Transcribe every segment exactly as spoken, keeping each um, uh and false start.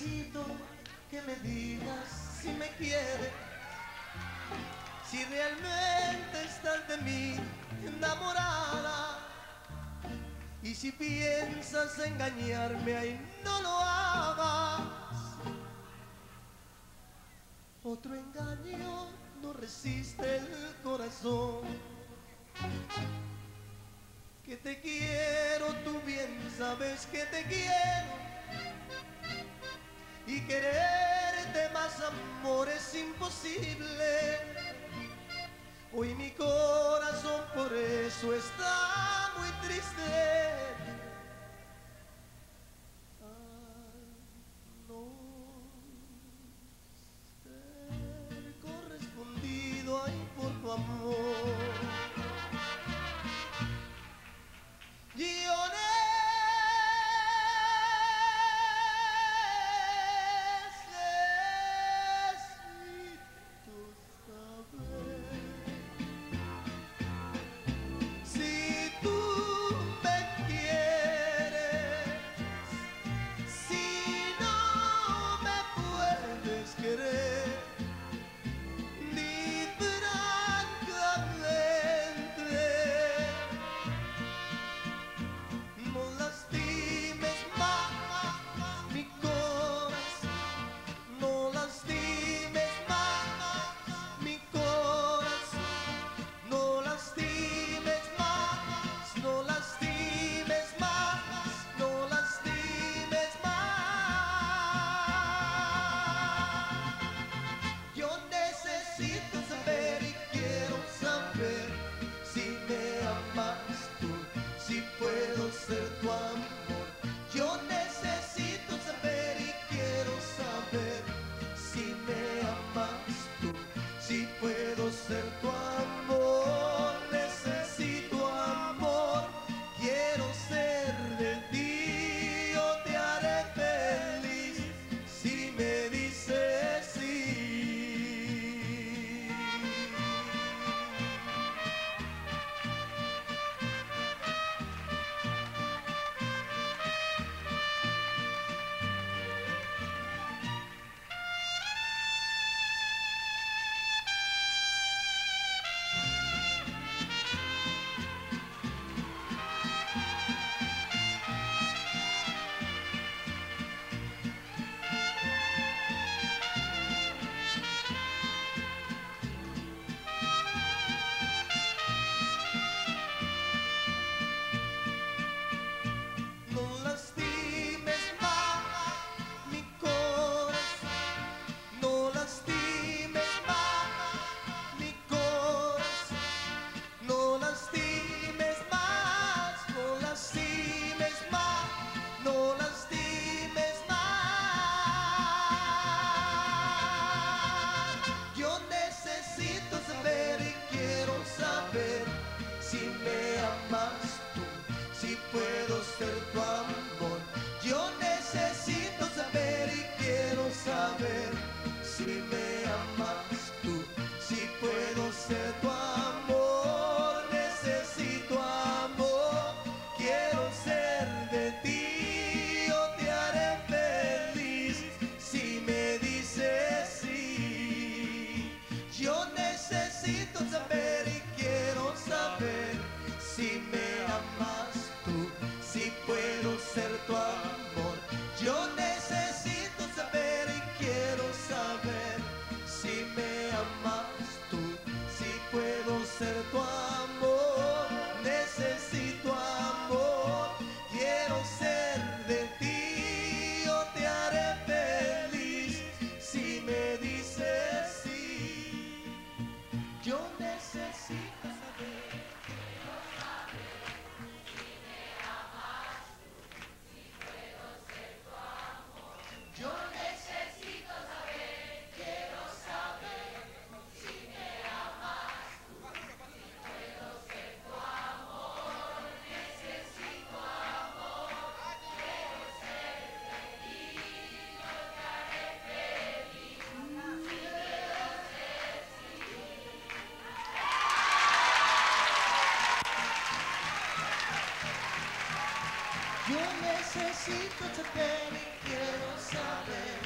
necesito que me digas si me quieres, si realmente estás de mí enamorada, y si piensas engañarme, ay, no lo hagas. Otro engaño no resiste el corazón. Que te quiero, tú bien sabes que te quiero, y quererte más, amor, es imposible. Hoy mi corazón por eso está muy triste. Al no ser correspondido, ay, por tu amor, yo Yo necesito saber y quiero saber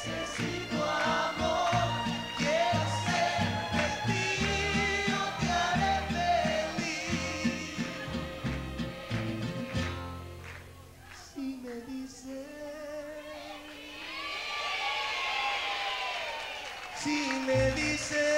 necesito amor, quiero ser testigo, te haré feliz. Si me dices, si me dices